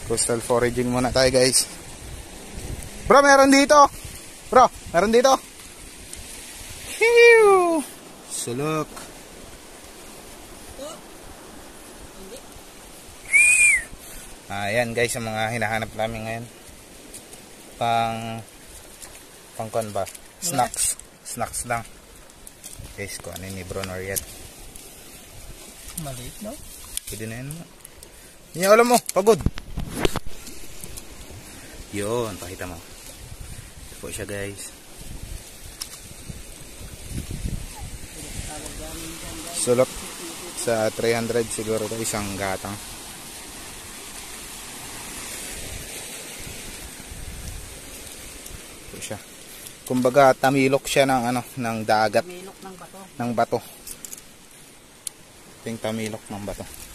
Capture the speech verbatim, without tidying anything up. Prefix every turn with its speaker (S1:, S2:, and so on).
S1: Coastal foraging muna tayo guys. Bro, meron dito. Bro, meron dito. Hiu! Sulok. Ayan guys, ang mga hinahanap namin ngayon. Pang pang kon ba? Snacks. Snacks lang. Guys, kung ano ni Bro Noriel.
S2: Maliit, no?
S1: Pwede na yun. Hindi niya alam mo, pagod. Yun, pakita mo. Ito po siya guys. Sulok sa three hundred siguro ito, isang gatang. Ito siya. Kumbaga tamilok siya ng ano, ng dagat.
S2: Tamilok ng bato.
S1: Ng bato. Ito yung tamilok ng bato.